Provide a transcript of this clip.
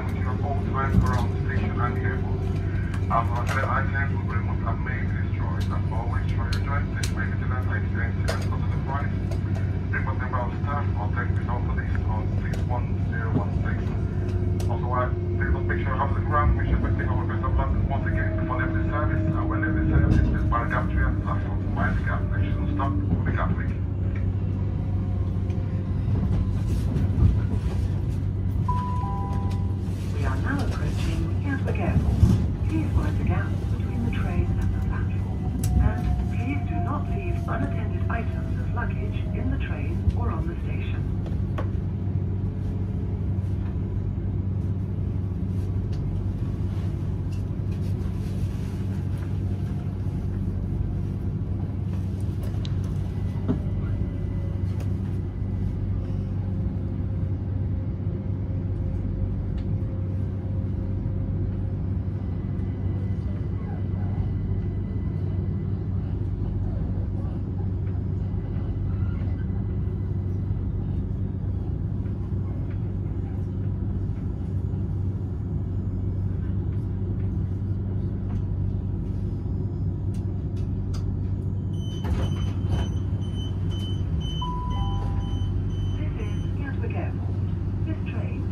monitoring at all times around the station and the airport. However, items will be removed and may be destroyed, and always try your joystick to make it less accidents and cause of the price. Report member of staff or take this out police on 61016. Also, please don't make sure you have the ground, we should take our best of luck once again before leaving the service, and when leaving the service, this bar Gatwick and platform. Mind the gap, next to stop for the Gatwick. We are now approaching Gatwick Airport. Please mind the gap between the train and the platform. And please do not leave unattended items as luggage in the train or on the station. This train